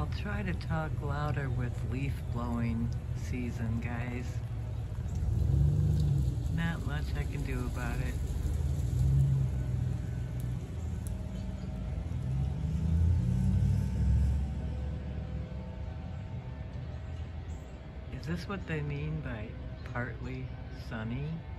I'll try to talk louder with leaf blowing season, guys. Not much I can do about it. Is this what they mean by partly sunny?